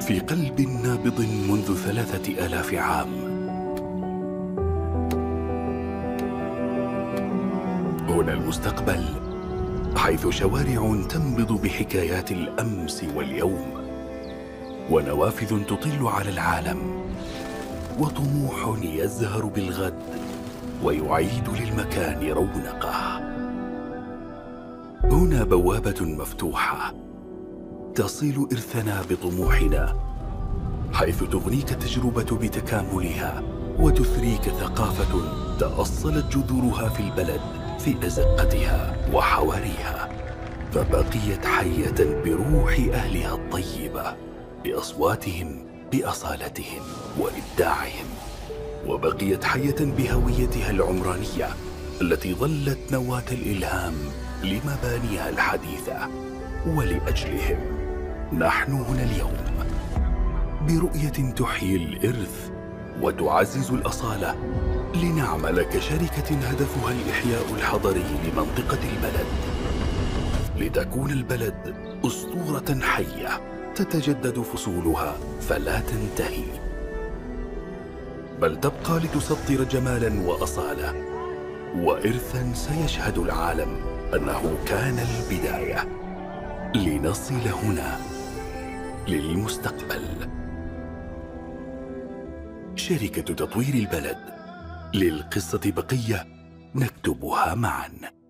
في قلب نابض منذ 3000 عام. هنا المستقبل، حيث شوارع تنبض بحكايات الأمس واليوم، ونوافذ تطل على العالم، وطموح يزهر بالغد ويعيد للمكان رونقه. هنا بوابة مفتوحة تصل إرثنا بطموحنا، حيث تغنيك التجربة بتكاملها، وتثريك ثقافة تأصلت جذورها في البلد في أزقتها وحواريها، فبقيت حية بروح أهلها الطيبة، بأصواتهم، بأصالتهم وإبداعهم، وبقيت حية بهويتها العمرانية التي ظلت نواة الإلهام لمبانيها الحديثة. ولأجلهم نحن هنا اليوم، برؤية تحيي الإرث وتعزز الأصالة، لنعمل كشركة هدفها الإحياء الحضري لمنطقة البلد، لتكون البلد أسطورة حية تتجدد فصولها فلا تنتهي، بل تبقى لتسطر جمالا وأصالة وإرثا سيشهد العالم أنه كان البداية، لنصل هنا للمستقبل. شركة تطوير البلد، للقصة بقية نكتبها معا.